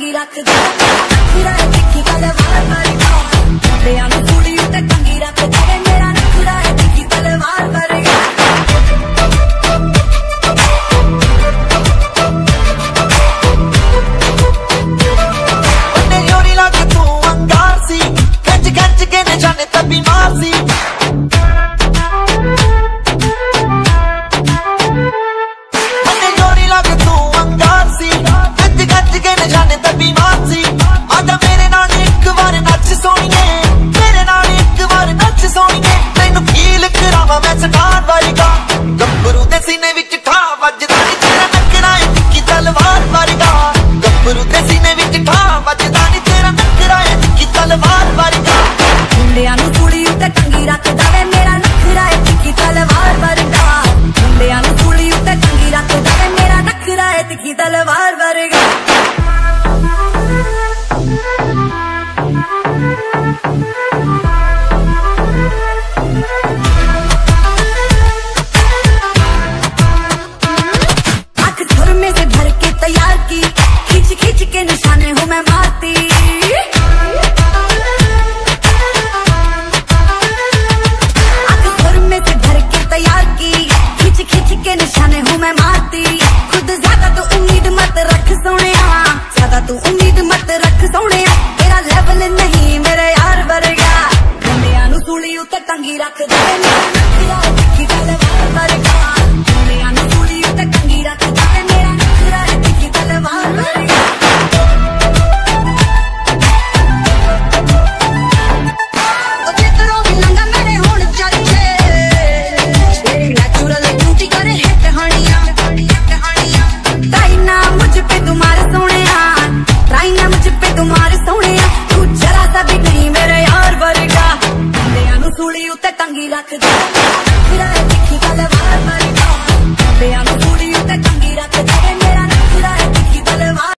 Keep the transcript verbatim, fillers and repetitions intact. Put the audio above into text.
टंगी रख दे नखरा है तिखी तलवार वर्गा मुंडियां नूं सूली उत्ते टंगी रख दे मेरा नखरा है तिखी तलवार वर्गा तलवार वर्गा आंख सुर में से भर के तैयार की खींच खींच के निशाने हूँ मैं।